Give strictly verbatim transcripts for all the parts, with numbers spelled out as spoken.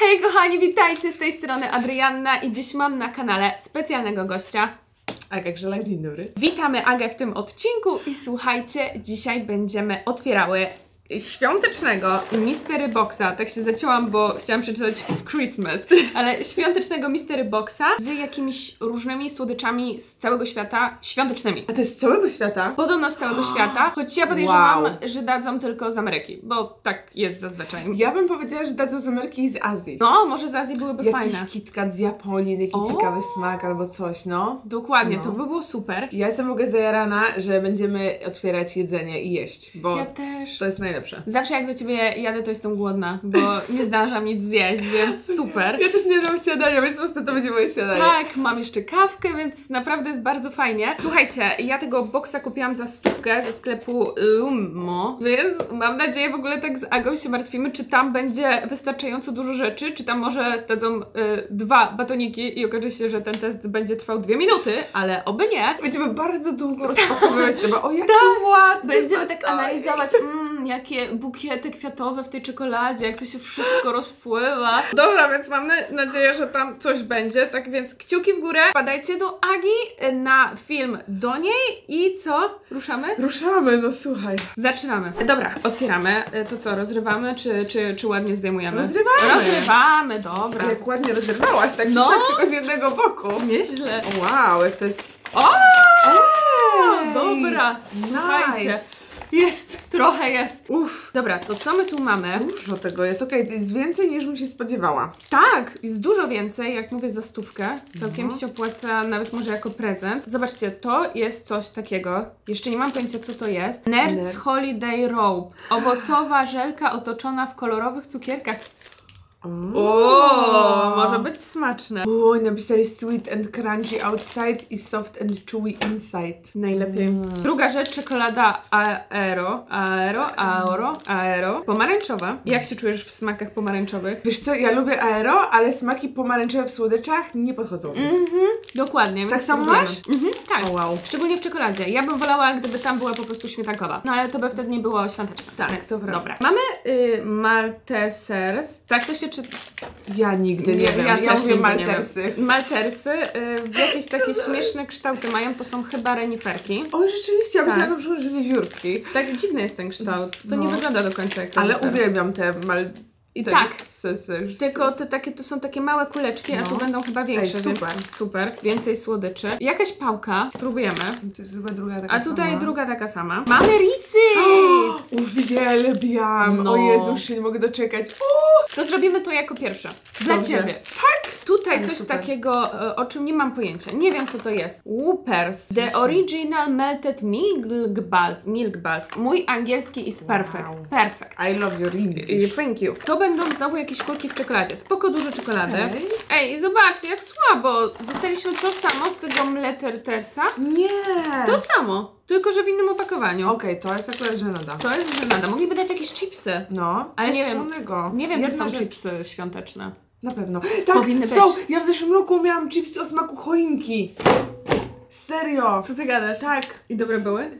Hej kochani, witajcie, z tej strony Adrianna i dziś mam na kanale specjalnego gościa. Aga Grzelak, dzień dobry. Witamy Agę w tym odcinku i słuchajcie, dzisiaj będziemy otwierały świątecznego Mystery Boxa. Tak się zacięłam, bo chciałam przeczytać Christmas, ale świątecznego Mystery Boxa z jakimiś różnymi słodyczami z całego świata świątecznymi. A to jest z całego świata? Podobno z całego świata, choć ja podejrzewam, wow. że dadzą tylko z Ameryki, bo tak jest zazwyczaj. Ja bym powiedziała, że dadzą z Ameryki i z Azji. No, może z Azji byłyby Jakiś fajne. Jakiś KitKat z Japonii, taki o! ciekawy smak albo coś, no. Dokładnie, no. to by było super. Ja jestem w ogóle zajarana, że będziemy otwierać jedzenie i jeść, bo ja też. to jest najlepsze. Zawsze jak do Ciebie jadę, to jestem głodna, bo nie zdążam nic zjeść, więc super. Ja też nie dam śniadania, więc po prostu to będzie moje śniadanie. Tak, mam jeszcze kawkę, więc naprawdę jest bardzo fajnie. Słuchajcie, ja tego boksa kupiłam za stówkę ze sklepu Lummo, więc mam nadzieję, w ogóle tak z Agą się martwimy, czy tam będzie wystarczająco dużo rzeczy, czy tam może dadzą y, dwa batoniki i okaże się, że ten test będzie trwał dwie minuty, ale oby nie. Będziemy bardzo długo rozpakowywać to, o jaki tak, ładny Będziemy batonik. tak analizować, mm, jakie bukiety kwiatowe w tej czekoladzie, jak to się wszystko rozpływa. Dobra, więc mamy nadzieję, że tam coś będzie, tak więc kciuki w górę. Wpadajcie do Agi na film do niej i co? Ruszamy? Ruszamy, no słuchaj. Zaczynamy. Dobra, otwieramy. To co, rozrywamy, czy, czy, czy ładnie zdejmujemy? Rozrywamy. Rozrywamy, dobra. Jak ładnie rozrywałaś, tak no. czy siak, tylko z jednego boku. Nieźle. Wow, jak to jest... O! Ej, dobra, słuchajcie. Nice. Jest, trochę jest. Uff. Dobra, to co my tu mamy? Dużo tego jest, okej, okay, to jest więcej niż bym się spodziewała. Tak, jest dużo więcej, jak mówię, za stówkę. Całkiem no. się opłaca, nawet może jako prezent. Zobaczcie, to jest coś takiego. Jeszcze nie mam pojęcia, co to jest. Nerds, Nerds. Holiday Rope. Owocowa żelka otoczona w kolorowych cukierkach. O, może być smaczne. O, napisali sweet and crunchy outside i soft and chewy inside. Najlepiej. Mm. Druga rzecz, czekolada aero, aero, aero, aero. Pomarańczowa. Jak się czujesz w smakach pomarańczowych? Wiesz co, ja lubię aero, ale smaki pomarańczowe w słodyczach nie podchodzą. Mhm, dokładnie. Tak samo masz? Mhm, tak. Oh, wow. Szczególnie w czekoladzie. Ja bym wolała, gdyby tam była po prostu śmietankowa. No ale to by wtedy nie było świąteczne. Tak, co prawda. Dobra. Mamy y, Maltesers. Tak to się czy... Ja nigdy nie, nie wiem. Ja, ja mówię Maltersy. Maltersy. Y, jakieś takie śmieszne kształty mają. To są chyba reniferki. O, rzeczywiście. Ja tak. myślałam, że że wiewiórki. Tak dziwny jest ten kształt. To no. nie wygląda do końca jak ale uwielbiam te mal... I tak, tylko te takie, to są takie małe kuleczki, no. a tu będą chyba większe, Ej, super. Więc super. Więcej słodyczy. Jakaś pałka, próbujemy. To jest chyba druga taka A tutaj sama. druga taka sama. Mamy Reese's! Uwielbiam! No. O Jezus, nie mogę doczekać. O! To zrobimy to jako pierwsze. Dla Dobrze. Ciebie. Tak! Tutaj coś super. takiego, o czym nie mam pojęcia. Nie wiem, co to jest. Whoopers. The original melted milk balls. Milk balls. Mój angielski is perfect. Wow. Perfect. I love your English. Thank you. To będą znowu jakieś kulki w czekoladzie. Spoko, dużo czekolady. Okay. Ej, zobaczcie, jak słabo. Dostaliśmy to samo z tego Mlettertersa. Nie. To samo. Tylko, że w innym opakowaniu. Okej, okay, to jest akurat żenada. To jest żenada. Mogliby dać jakieś chipsy. No, ale coś nie wiem. słonego. Nie wiem, Jedna czy są rzecz. chipsy świąteczne. Na pewno. Tak, powinny są. być. Ja w zeszłym roku miałam chipsy o smaku choinki. Serio. Co ty gadasz? Tak. I dobre były?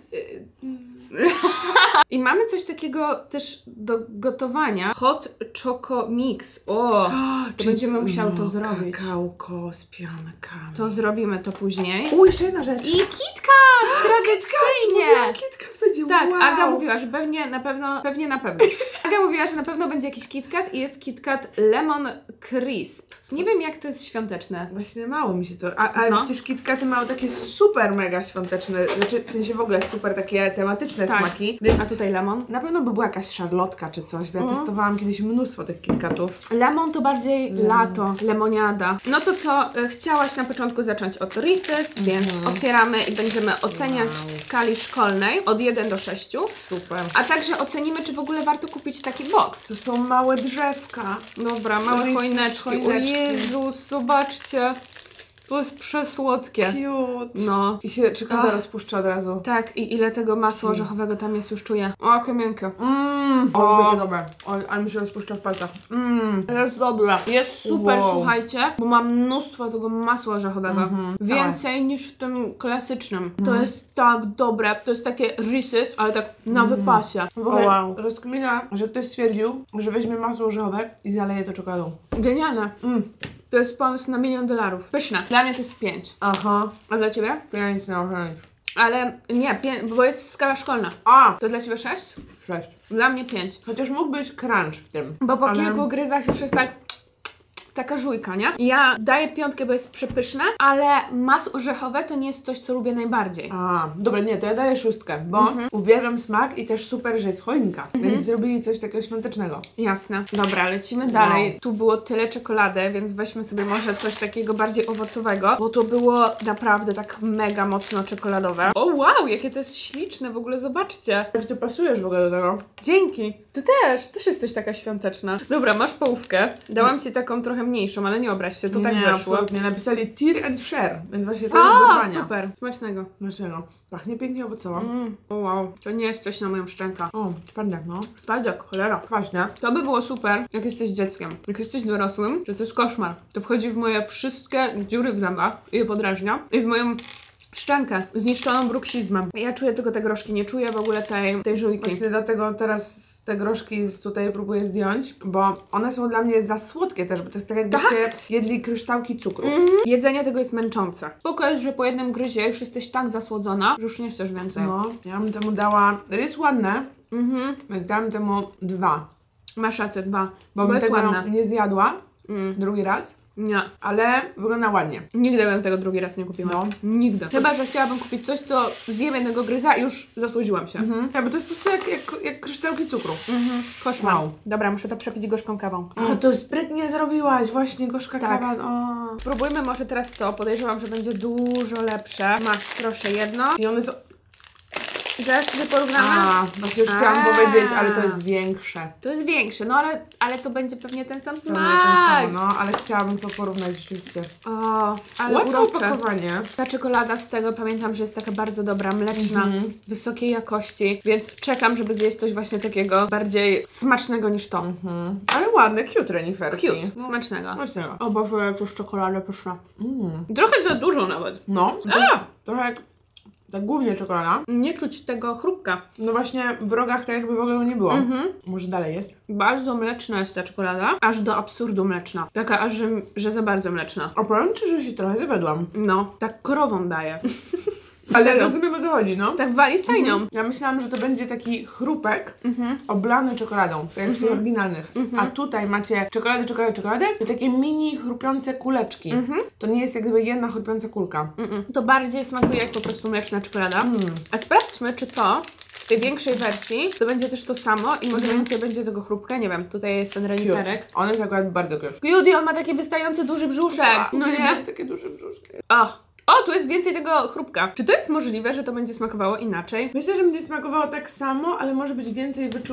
I mamy coś takiego też do gotowania. Hot Choco Mix. O, to będziemy musiały to zrobić. Kakałko z piankami. To zrobimy to później. U, jeszcze jedna rzecz. I KitKat! Tradycyjnie! KitKat będzie, tak, wow. Aga mówiła, że pewnie na pewno, pewnie na pewno. Aga mówiła, że na pewno będzie jakiś KitKat i jest KitKat Lemon Crisp. Nie wiem, jak to jest świąteczne. Właśnie mało mi się to... A, ale no. przecież KitKaty mają takie super mega świąteczne, znaczy w sensie w ogóle super takie tematyczne tak. smaki. Więc a tutaj lemon? Na pewno by była jakaś szarlotka czy coś, bo ja mm. testowałam kiedyś mnóstwo tych KitKatów. Lemon to bardziej mm. lato, lemoniada. No to co, chciałaś na początku zacząć od Reese's, mm. więc otwieramy i będziemy oceniać wow. w skali szkolnej od jeden do sześciu. Super. A także ocenimy, czy w ogóle warto kupić taki box. To są małe drzewka. Dobra, małe choineczki. O Jezus, zobaczcie. To jest przesłodkie. Cute. No. I się czekolada Ach. rozpuszcza od razu. Tak, i ile tego masła orzechowego tam jest, już czuję. O, jakie miękkie. Mmm, O. o, takie dobre. O, ale mi się rozpuszcza w palcach. Mmm. Jest dobre. Jest super, Wow. słuchajcie, bo ma mnóstwo tego masła orzechowego. Mhm. Więcej niż w tym klasycznym. To jest tak dobre. To jest takie Reese's, ale tak na wypasie. W ogóle O, wow. rozkmina, że ktoś stwierdził, że weźmie masło orzechowe i zaleje to czekoladą. Genialne. Mm. To jest pomysł na milion dolarów. Pyszne. Dla mnie to jest pięć. Aha. A dla ciebie? Pięć na pięć. Ale nie, pię- bo jest skala szkolna. A! To dla ciebie sześć? Sześć. Dla mnie pięć. Chociaż mógł być crunch w tym. Bo po ale... kilku gryzach już jest tak... Taka żujka, nie? Ja daję piątkę, bo jest przepyszne, ale masło orzechowe to nie jest coś, co lubię najbardziej. A, dobra, nie, to ja daję szóstkę, bo Mhm. uwielbiam smak i też super, że jest choinka, więc zrobili coś takiego świątecznego. Jasne. Dobra, lecimy dalej. Tu było tyle czekolady, więc weźmy sobie może coś takiego bardziej owocowego, bo to było naprawdę tak mega mocno czekoladowe. O wow, jakie to jest śliczne, w ogóle zobaczcie. Jak ty pasujesz w ogóle do tego? Dzięki. Ty też, też jesteś taka świąteczna. Dobra, masz połówkę. Dałam ci taką trochę mniejszą, ale nie obraź się, to tak nie, weszło. absolutnie. Napisali tear and share, więc właśnie to jest O, dorwania. super, smacznego. Dlaczego? Pachnie pięknie owocowo. Mm. O wow, to nie jest coś na moją szczękę. O, twarde, no. Twardziak, cholera. Kwaśne. To by było super, jak jesteś dzieckiem. Jak jesteś dorosłym, to to jest koszmar. To wchodzi w moje wszystkie dziury w zębach i je podrażnia. I w moją szczękę zniszczoną bruksizmem. Ja czuję tylko te groszki, nie czuję w ogóle tej, tej żujki. Właśnie dlatego teraz te groszki z tutaj próbuję zdjąć, bo one są dla mnie za słodkie też, bo to jest tak jakbyście jedli kryształki cukru. Mhm. Jedzenie tego jest męczące. Spoko jest, że po jednym gryzie już jesteś tak zasłodzona, że już nie chcesz więcej. No, ja bym temu dała... To jest ładne, Mhm. więc dałam temu dwa. Masz rację, dwa. Bo Bo bym jest tego ładne. nie zjadła Mm. drugi raz, Nie. ale wygląda ładnie. Nigdy bym tego drugi raz nie kupiła. No. Nigdy. Chyba, że chciałabym kupić coś, co zjem jednego gryza i już zasłodziłam się. Mhm. Ja, bo to jest po prostu jak, jak, jak kryształki cukru. Mhm. Koszmar. Wow. Dobra, muszę to przepić gorzką kawą. A, to sprytnie zrobiłaś, właśnie gorzka Tak. kawa. O. Spróbujmy może teraz to. Podejrzewam, że będzie dużo lepsze. Masz, proszę, jedno. I one są... I teraz sobie porównamy. A, właśnie już chciałam A. powiedzieć, ale to jest większe. To jest większe, no ale, ale to będzie pewnie ten sam To nie smak. ten sam, no, ale chciałabym to porównać rzeczywiście. O, ale Ładne urocze. opakowanie. Ta czekolada z tego pamiętam, że jest taka bardzo dobra, mleczna, Mhm. wysokiej jakości, więc czekam, żeby zjeść coś właśnie takiego bardziej smacznego niż to. Mhm. Ale ładne, cute reniferki. Cute, No, smacznego. smacznego. O Boże, to jest czekolada pyszna. Mm. Trochę za dużo nawet. No, to A! trochę jak... Tak głównie czekolada. Nie czuć tego chrupka. No właśnie w rogach tak jakby w ogóle nie było. Mhm. Może dalej jest? Bardzo mleczna jest ta czekolada, aż do absurdu mleczna. Taka aż, że, że za bardzo mleczna. A powiem ci, że się trochę zawiodłam. No, tak krową daje. Ale Serio. rozumiem, o co chodzi, no. Tak wali stajnią. Ja myślałam, że to będzie taki chrupek Mhm. oblany czekoladą, tak jak w tych oryginalnych. A tutaj macie czekoladę, czekoladę, czekoladę i takie mini chrupiące kuleczki. To nie jest jak gdyby jedna chrupiąca kulka. Mm-mm. To bardziej smakuje jak po prostu mleczna czekolada. Mm. A sprawdźmy, czy to w tej większej wersji to będzie też to samo i może więcej będzie tego chrupka. Nie wiem, tutaj jest ten reniferek. Cute. On jest akurat bardzo cute. Judy, on ma taki wystający duży brzuszek. No nie? Uwielbiam takie duże brzuszki. O, o, tu jest więcej tego chrupka. Czy to jest możliwe, że to będzie smakowało inaczej? Myślę, że będzie smakowało tak samo, ale może być więcej wyczu...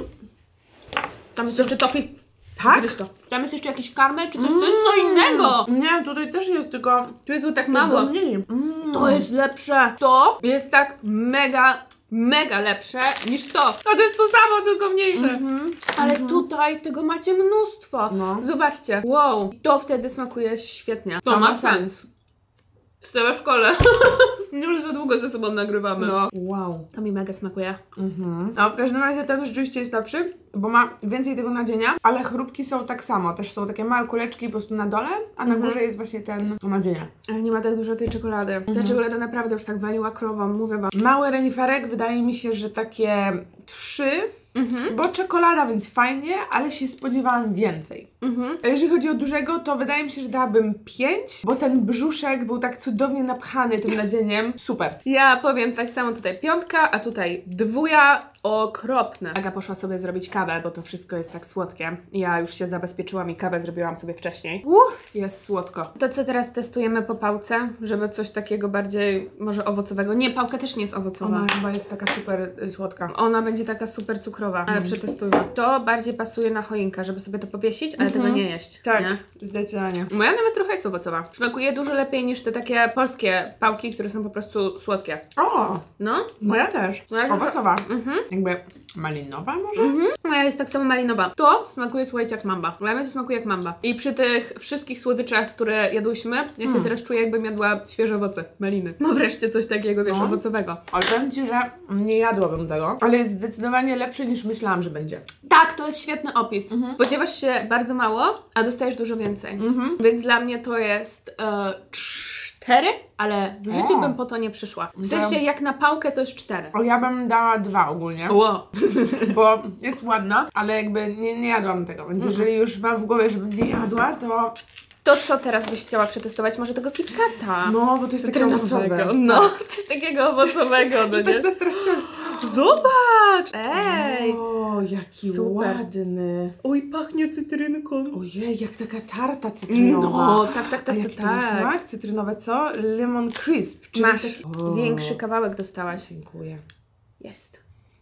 Tam jest jeszcze toffee. Tak? Gryź to. Tam jest jeszcze jakiś karmel, czy coś, co jest co innego. Nie, tutaj też jest, tylko... Tu jest tak To jest mało. go mniej. Mm. To jest lepsze. To jest tak mega, mega lepsze niż to. A to jest to samo, tylko mniejsze. Mhm. Ale tutaj tego macie mnóstwo. No. Zobaczcie. Wow. To wtedy smakuje świetnie. To ma sens. Stała w szkole. Już za długo ze sobą nagrywamy. No. Wow. To mi mega smakuje. Mhm. No w każdym razie ten rzeczywiście jest lepszy, bo ma więcej tego nadzienia, ale chrupki są tak samo. Też są takie małe kuleczki po prostu na dole, a na górze jest właśnie ten to nadzienie. Ale nie ma tak dużo tej czekolady. Ta czekolada naprawdę już tak waliła krową, mówię wam. Mały reniferek wydaje mi się, że takie trzy, Mhm. bo czekolada, więc fajnie, ale się spodziewałam więcej. Mhm. A jeżeli chodzi o dużego, to wydaje mi się, że dałabym pięć, bo ten brzuszek był tak cudownie napchany tym nadzieniem. Super. Ja powiem tak samo, tutaj piątka, a tutaj dwuja. Okropne. Aga poszła sobie zrobić kawę, bo to wszystko jest tak słodkie. Ja już się zabezpieczyłam i kawę zrobiłam sobie wcześniej. Uff, jest słodko. To co teraz testujemy po pałce, żeby coś takiego bardziej może owocowego. Nie, pałka też nie jest owocowa. Ona chyba jest taka super y, słodka. Ona będzie taka super cukrowa. cukrowa, ale przetestujmy. To bardziej pasuje na choinkę, żeby sobie to powiesić, ale Mhm. tego nie jeść. Tak, Nie? zdecydowanie. Moja nawet trochę jest owocowa. Smakuje dużo lepiej niż te takie polskie pałki, które są po prostu słodkie. O, No. moja też. Moja Owocowa. Mhm. Jakby malinowa może? Mhm. Moja jest tak samo malinowa. To smakuje, słuchajcie, jak mamba. Dla mnie to smakuje jak mamba. I przy tych wszystkich słodyczach, które jadłyśmy, ja się Hmm. teraz czuję, jakbym jadła świeże owoce, maliny. No wreszcie coś takiego, wiesz, No. owocowego. Ale powiem Ci, że nie jadłabym tego, ale jest zdecydowanie lepszy niż myślałam, że będzie. Tak, to jest świetny opis. Mhm. Spodziewasz się bardzo mało, a dostajesz dużo więcej. Mhm. Więc dla mnie to jest e, cztery, ale w życiu O. bym po to nie przyszła. W To- sensie jak na pałkę to jest cztery. O, ja bym dała dwa ogólnie, Ło. bo jest ładna, ale jakby nie, nie jadłam tego, więc jeżeli już mam w głowie, żebym nie jadła, to To co teraz byś chciała przetestować? Może tego KitKata? no, bo to jest takie owocowe. Cytrynowego. No, coś takiego owocowego, no nie? Tak nas teraz ciągnie. Zobacz! Ej! O, jaki Super. ładny. Oj, pachnie cytrynką. Ojej, jak taka tarta cytrynowa. No, tak, tak, A tak, jaki tak. to był smak? Cytrynowe co? Lemon crisp. Czyli Masz taki... O, większy kawałek dostałaś. Dziękuję. Jest.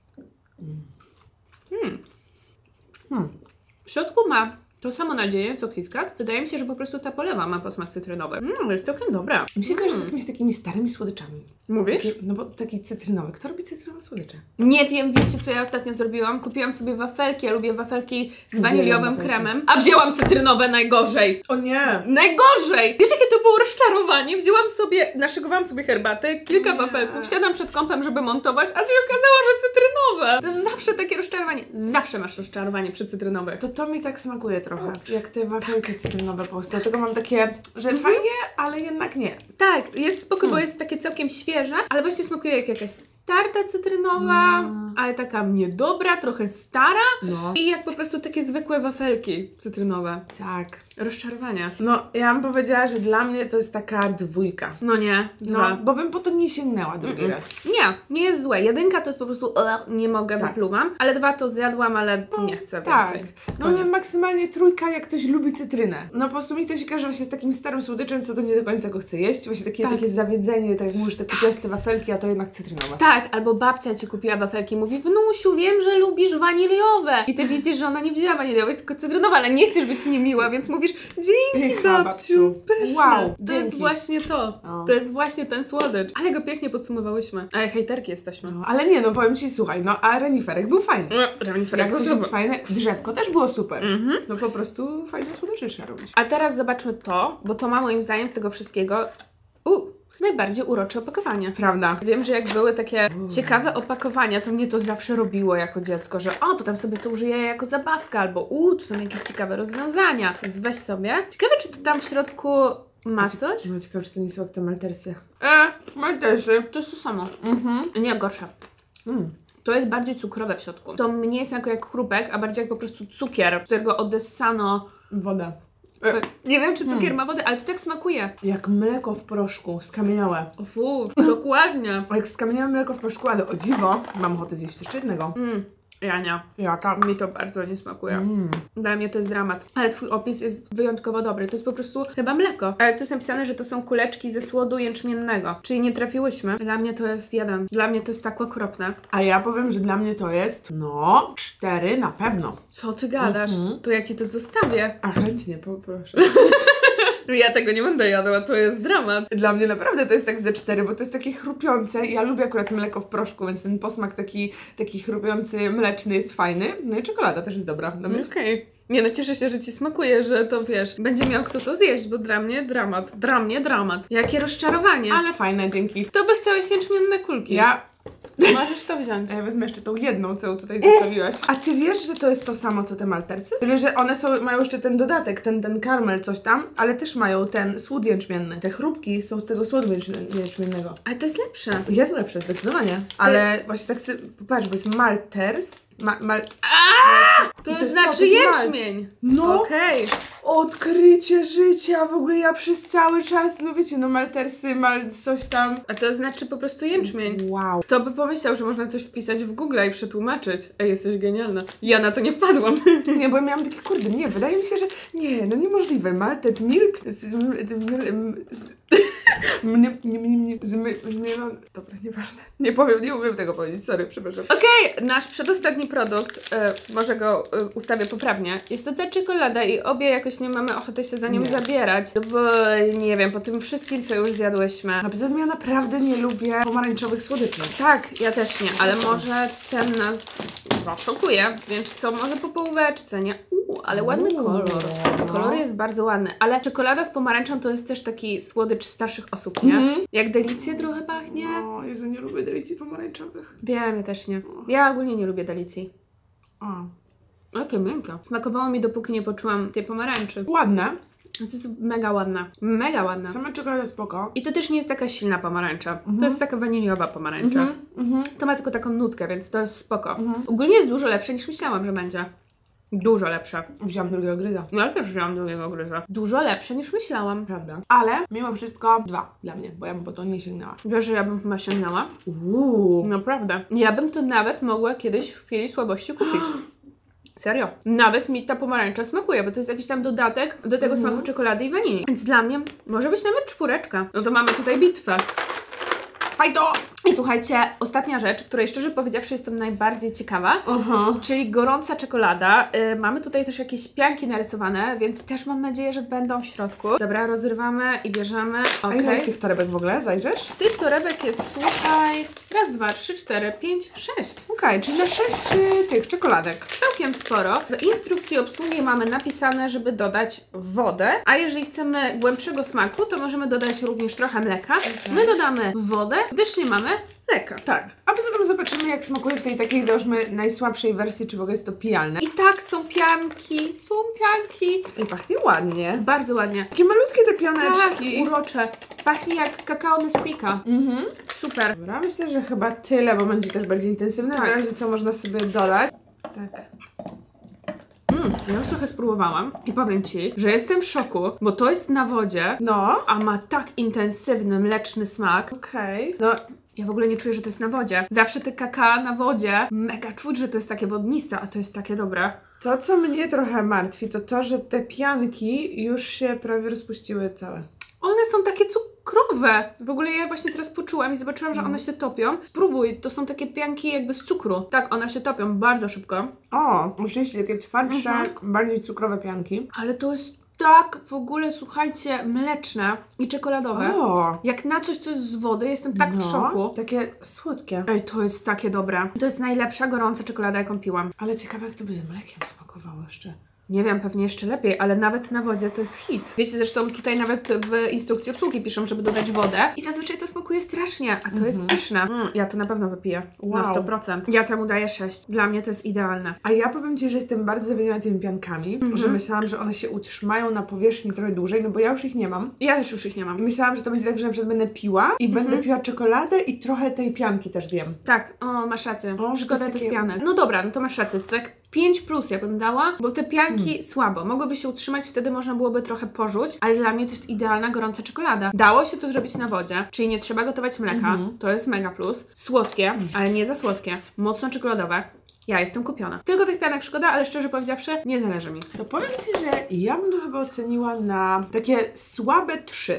Hmm. W środku ma to samo nadzieję, co KitKat. Wydaje mi się, że po prostu ta polewa ma posmak cytrynowy. Mmm, jest całkiem dobra. Mi się kojarzy z jakimiś takimi starymi słodyczami. Mówisz? Takie, no bo taki cytrynowy. Kto robi cytrynowe słodycze? Nie wiem, wiecie co ja ostatnio zrobiłam? Kupiłam sobie wafelki, ja lubię wafelki z Uwielbiam waniliowym wafelki. kremem, a wzięłam cytrynowe najgorzej. O nie! Najgorzej! Wiesz, jakie to było rozczarowanie? Wzięłam sobie, naszygowałam sobie herbatę, kilka Nie. wafelków, siadam przed kąpem, żeby montować, a się okazało, że cytrynowe. To jest zawsze takie rozczarowanie. Zawsze masz rozczarowanie przy cytrynowych. To to mi tak smakuje trochę. Jak te wafelki cytrynowe po prostu. Dlatego mam takie, że fajnie, ale jednak nie. Tak, jest spoko, Hmm. bo jest takie całkiem świeże, ale właśnie smakuje jak jakaś tarta cytrynowa, Mm. ale taka niedobra, trochę stara No. i jak po prostu takie zwykłe wafelki cytrynowe. Tak. Rozczarowanie. No, ja bym powiedziała, że dla mnie to jest taka dwójka. No nie, No, dwa. bo bym po to nie sięgnęła drugi raz. Nie, nie jest złe. Jedynka to jest po prostu uh, nie mogę, Tak. wypluwam, ale dwa to zjadłam, ale nie chcę Tak. więcej. No Koniec. maksymalnie trójka, jak ktoś lubi cytrynę. No po prostu mi to się kojarzy właśnie z takim starym słodyczem, co to nie do końca go chce jeść. Właśnie takie, Tak. takie zawiedzenie, tak jak mówisz, te kupiłaś te wafelki, a to jednak cytrynowe. Tak, albo babcia ci kupiła wafelki i mówi: wnusiu, wiem, że lubisz waniliowe. I ty widzisz, że ona nie wzięła waniliowych, tylko cytrynowe, ale nie chcesz być niemiła, więc mówisz: dzięki, Piękna, babciu, babciu. pyszne. Wow, To jest dzięki. właśnie to. O. To jest właśnie ten słodycz. Ale go pięknie podsumowałyśmy. Ale hejterki jesteśmy. No, ale nie, no powiem Ci, słuchaj, no a reniferek był fajny. No, reniferek Jak to coś jest super. fajne, drzewko też było super. Mhm. No po prostu fajne słodycze trzeba robić. A teraz zobaczmy to, bo to ma moim zdaniem z tego wszystkiego u, najbardziej urocze opakowanie. Prawda. Wiem, że jak były takie ciekawe opakowania, to mnie to zawsze robiło jako dziecko, że o, potem sobie to użyję jako zabawkę, albo u, tu są jakieś ciekawe rozwiązania. Więc weź sobie. Ciekawe, czy to tam w środku ma coś? No ciekawe, czy to nie są jak te maltersy. E, maltersy. To jest to samo. Mhm. Nie, gorsze. Mm. To jest bardziej cukrowe w środku. To nie jest jako jak chrupek, a bardziej jak po prostu cukier, którego odessano. Woda. E, Nie wiem, czy cukier Hmm. ma wodę, ale to tak smakuje. jak mleko w proszku, skamieniałe. O fu, dokładnie. O, jak skamieniałe mleko w proszku, ale o dziwo, mam ochotę zjeść jeszcze jednego. Mm, ja nie. Ja tak. Mi to bardzo nie smakuje. Mm. Dla mnie to jest dramat. Ale twój opis jest wyjątkowo dobry. To jest po prostu chyba mleko. Ale tu jest napisane, że to są kuleczki ze słodu jęczmiennego. Czyli nie trafiłyśmy. Dla mnie to jest jeden. Dla mnie to jest tak okropne. A ja powiem, że dla mnie to jest, no, cztery na pewno. Co ty gadasz? Mhm. To ja ci to zostawię. A chętnie, poproszę. Ja tego nie będę jadła, to jest dramat. Dla mnie naprawdę to jest tak ze cztery, bo to jest takie chrupiące. Ja lubię akurat mleko w proszku, więc ten posmak taki, taki chrupiący, mleczny jest fajny. No i czekolada też jest dobra. Dla mnie jest... Okej. Nie no, cieszę się, że ci smakuje, że to wiesz, będzie miał kto to zjeść, bo dla mnie dramat. Dla mnie dramat. Jakie rozczarowanie. Ale fajne, dzięki. Kto by chciał jęczmienne kulki? Ja Możesz to wziąć. Ja wezmę jeszcze tą jedną, co tutaj zostawiłaś. A ty wiesz, że to jest to samo, co te maltersy? Tyle, że one są, mają jeszcze ten dodatek, ten, ten karmel, coś tam, ale też mają ten słód jęczmienny. Te chrupki są z tego słodu jęczmie- jęczmiennego. Ale to jest lepsze. Jest lepsze, zdecydowanie. Ale właśnie tak sobie, popatrz, bo jest malters, ma, mal... To, I to jest to, znaczy to jest malt. jęczmień. No, Okej. odkrycie życia, w ogóle ja przez cały czas, no wiecie, no maltersy, mal coś tam. A to znaczy po prostu jęczmień. Wow. Kto by pomyślał, że można coś wpisać w Google i przetłumaczyć? Ej, jesteś genialna. Ja na to nie wpadłam. Nie, bo ja miałam takie, kurde, nie, wydaje mi się, że nie, no niemożliwe. Malted milk z... z, z Mnie, mnie, mnie, mnie, zmy, zmielone. Dobra, nieważne. Nie powiem, nie umiem tego powiedzieć, sorry, przepraszam. Okej, okay, nasz przedostatni produkt, y, może go y, ustawię poprawnie, jest to ta czekolada i obie jakoś nie mamy ochoty się za nią nie. zabierać, bo nie wiem, po tym wszystkim, co już zjadłyśmy. A poza tym ja naprawdę nie lubię pomarańczowych słodyczy. Tak, ja też nie, ale może ten nas szokuje, więc co, może po połóweczce, nie? Uuu, ale ładny Uuu, kolor. Kolor jest bardzo ładny, ale czekolada z pomarańczą to jest też taki słodycz starszych osób, nie? Mm -hmm. Jak delicje trochę pachnie. O, Jezu, nie lubię delicji pomarańczowych. Wiem, ja też nie. Ja ogólnie nie lubię delicji. O. Jakie miękkie. Smakowało mi, dopóki nie poczułam tej pomarańczy. Ładne. To jest mega ładna. Mega ładna. Sama czekolada spoko. I to też nie jest taka silna pomarańcza. Mm -hmm. To jest taka waniliowa pomarańcza. Mm -hmm. To ma tylko taką nutkę, więc to jest spoko. Mm -hmm. Ogólnie jest dużo lepsze niż myślałam, że będzie. Dużo lepsze. Wziąłam drugiego gryza. No ale też wziąłam drugiego gryza. Dużo lepsze niż myślałam. Prawda. Ale mimo wszystko dwa dla mnie, bo ja bym po to nie sięgnęła. Wiesz, że ja bym chyba sięgnęła? Uuu. Naprawdę. Ja bym to nawet mogła kiedyś w chwili słabości kupić. Serio. Nawet mi ta pomarańcza smakuje, bo to jest jakiś tam dodatek do tego mm-hmm. smaku czekolady i wanilii. Więc dla mnie może być nawet czwóreczka. No to mamy tutaj bitwę. Fajto! I słuchajcie, ostatnia rzecz, której szczerze powiedziawszy jestem najbardziej ciekawa, uh-huh. czyli gorąca czekolada. Yy, mamy tutaj też jakieś pianki narysowane, więc też mam nadzieję, że będą w środku. Dobra, rozrywamy i bierzemy. Okay. A ile jest tych torebek w ogóle? Zajrzysz? Tych torebek jest, słuchaj, raz, dwa, trzy, cztery, pięć, sześć. Okej, okay, czyli na sześć y, tych czekoladek. Całkiem sporo. W instrukcji obsługi mamy napisane, żeby dodać wodę, a jeżeli chcemy głębszego smaku, to możemy dodać również trochę mleka. Okay. My dodamy wodę, gdyż nie mamy mleka. Tak. A poza tym zobaczymy, jak smakuje w tej takiej, załóżmy, najsłabszej wersji, czy w ogóle jest to pijalne. I tak, są pianki, są pianki. I pachnie ładnie. Bardzo ładnie. Takie malutkie te pianeczki. Tak, urocze. Pachnie jak kakao Nesquika. Mhm. Super. Dobra, myślę, że chyba tyle, bo będzie też bardziej intensywne. Tak. Na razie co można sobie dolać. Tak. Mm, ja już trochę spróbowałam i powiem Ci, że jestem w szoku, bo to jest na wodzie, no, a ma tak intensywny, mleczny smak. Okej. Okay. No. Ja w ogóle nie czuję, że to jest na wodzie. Zawsze te kakao na wodzie, mega czuć, że to jest takie wodniste, a to jest takie dobre. To, co mnie trochę martwi, to to, że te pianki już się prawie rozpuściły całe. One są takie cukrowe. W ogóle ja właśnie teraz poczułam i zobaczyłam, że one się topią. Spróbuj, to są takie pianki jakby z cukru. Tak, one się topią bardzo szybko. O, oczywiście takie twardsze, mhm. bardziej cukrowe pianki. Ale to jest tak w ogóle, słuchajcie, mleczne i czekoladowe. O. Jak na coś, co jest z wody, jestem tak no, w szoku. Takie słodkie. Ej, to jest takie dobre. To jest najlepsza gorąca czekolada, jaką piłam. Ale ciekawe, jak to by z mlekiem smakowało jeszcze. Nie wiem, pewnie jeszcze lepiej, ale nawet na wodzie to jest hit. Wiecie, zresztą tutaj nawet w instrukcji obsługi piszą, żeby dodać wodę i zazwyczaj to smakuje strasznie, a to mm-hmm. jest pyszne. Mm, ja to na pewno wypiję. Wow. Na sto procent. Ja temu daję sześć. Dla mnie to jest idealne. A ja powiem Ci, że jestem bardzo zawiedziona tymi piankami, mm-hmm. że myślałam, że one się utrzymają na powierzchni trochę dłużej, no bo ja już ich nie mam. Ja też już ich nie mam. I myślałam, że to będzie tak, że na przykład będę piła i mm-hmm. będę piła czekoladę i trochę tej pianki też zjem. Tak, o, masz rację. O, szkoda tych takie... pianek. No dobra, no to masz rację. To tak pięć plus ja bym dała, bo te pianki hmm. słabo. Mogłyby się utrzymać, wtedy można byłoby trochę porzuć, ale dla mnie to jest idealna gorąca czekolada. Dało się to zrobić na wodzie, czyli nie trzeba gotować mleka. Mm-hmm. To jest mega plus. Słodkie, mm. ale nie za słodkie. Mocno czekoladowe. Ja jestem kupiona. Tylko tych pianek szkoda, ale szczerze powiedziawszy, nie zależy mi. To powiem Ci, że ja bym to chyba oceniła na takie słabe trzy.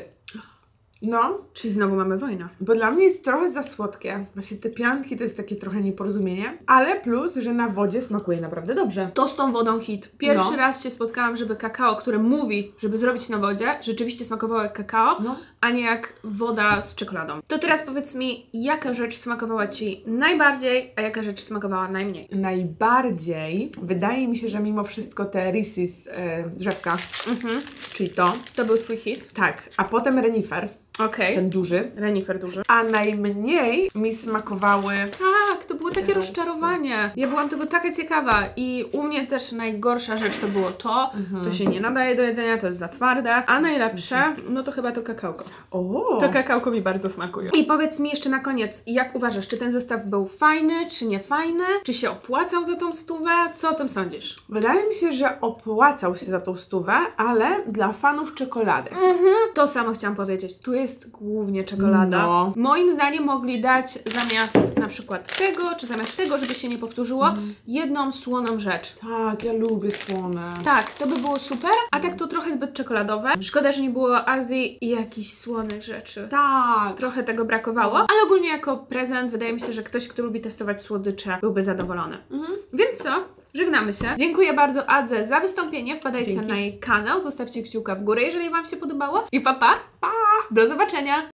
No. Czyli znowu mamy wojnę. Bo dla mnie jest trochę za słodkie. Właśnie te pianki to jest takie trochę nieporozumienie. Ale plus, że na wodzie smakuje naprawdę dobrze. To z tą wodą hit. Pierwszy no. raz się spotkałam, żeby kakao, które mówi, żeby zrobić na wodzie, rzeczywiście smakowało jak kakao, no. a nie jak woda z czekoladą. To teraz powiedz mi, jaka rzecz smakowała Ci najbardziej, a jaka rzecz smakowała najmniej? Najbardziej wydaje mi się, że mimo wszystko te Reese's e, drzewka, mhm. czyli to. To był Twój hit? Tak. A potem renifer. Okej. Okay. Ten duży. Renifer duży. A najmniej mi smakowały... Tak, to było takie rozczarowanie. Ja byłam tego taka ciekawa i u mnie też najgorsza rzecz to było to, mhm. to się nie nadaje do jedzenia, to jest za twarde, a najlepsze, no to chyba to kakałko. O. To kakałko mi bardzo smakuje. I powiedz mi jeszcze na koniec, jak uważasz, czy ten zestaw był fajny, czy nie fajny? Czy się opłacał za tą stówę? Co o tym sądzisz? Wydaje mi się, że opłacał się za tą stówę, ale dla fanów czekolady. Mhm. To samo chciałam powiedzieć. Tu jest głównie czekolada. No. Moim zdaniem mogli dać zamiast na przykład tego, czy zawsze zamiast tego, żeby się nie powtórzyło, mm. jedną słoną rzecz. Tak, ja lubię słone. Tak, to by było super, a tak to trochę zbyt czekoladowe. Szkoda, że nie było Azji i jakichś słonych rzeczy. Tak. Trochę tego brakowało, ale ogólnie jako prezent wydaje mi się, że ktoś, kto lubi testować słodycze, byłby zadowolony. Mhm. Więc co? Żegnamy się. Dziękuję bardzo Adze za wystąpienie. Wpadajcie Dzięki. na jej kanał, zostawcie kciuka w górę, jeżeli Wam się podobało. I pa, pa! Pa! Do zobaczenia!